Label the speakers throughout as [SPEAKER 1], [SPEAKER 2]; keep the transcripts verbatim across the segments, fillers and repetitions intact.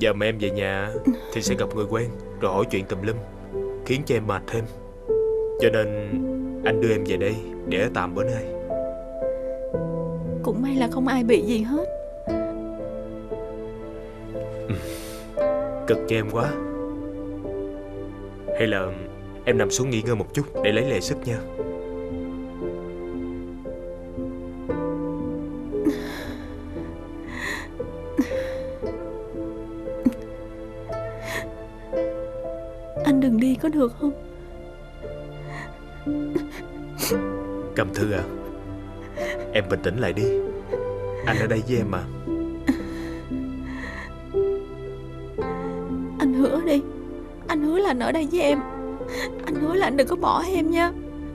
[SPEAKER 1] Giờ mà em về nhà thì sẽ gặp người quen, rồi hỏi chuyện tùm lum, khiến cho em mệt thêm. Cho nên anh đưa em về đây để ở tạm bữa nay.
[SPEAKER 2] Cũng may là không ai bị gì hết.
[SPEAKER 1] ừ. Cực cho em quá. Hay là em nằm xuống nghỉ ngơi một chút để lấy lại sức nha.
[SPEAKER 2] Anh đừng đi có được không?
[SPEAKER 1] Cẩm Thư à, em bình tĩnh lại đi. Anh ở đây với em mà.
[SPEAKER 2] Anh hứa đi. Anh hứa là anh ở đây với em. Anh hứa là anh đừng có bỏ em nha.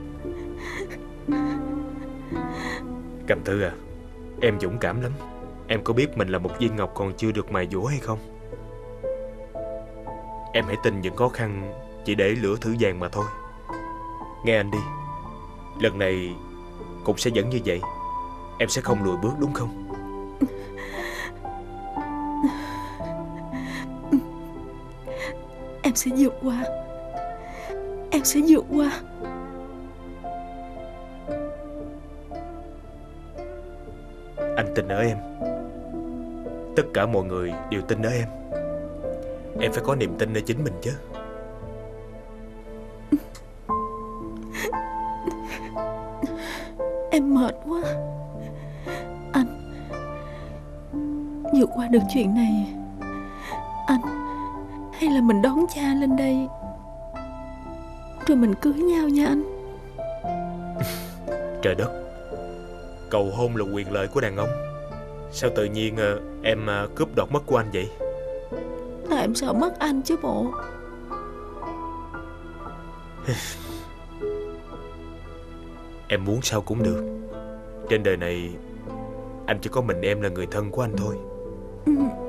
[SPEAKER 1] Cẩm Thư à, em dũng cảm lắm. Em có biết mình là một viên ngọc còn chưa được mài dũa hay không? Em hãy tin những khó khăn chỉ để lửa thử vàng mà thôi. Nghe anh đi, lần này cũng sẽ vẫn như vậy. Em sẽ không lùi bước đúng không?
[SPEAKER 2] Em sẽ vượt qua. Em sẽ vượt qua.
[SPEAKER 1] Anh tin ở em. Tất cả mọi người đều tin ở em. Em phải có niềm tin ở chính mình chứ.
[SPEAKER 2] Em mệt quá. Anh vượt qua được chuyện này. Anh, hay là mình đón cha lên đây rồi mình cưới nhau nha anh.
[SPEAKER 1] Trời đất, cầu hôn là quyền lợi của đàn ông. Sao tự nhiên em cướp đoạt mất của anh vậy?
[SPEAKER 2] Tại em sợ mất anh chứ bộ.
[SPEAKER 1] Em muốn sao cũng được. Trên đời này anh chỉ có mình em là người thân của anh thôi.
[SPEAKER 2] Ừ.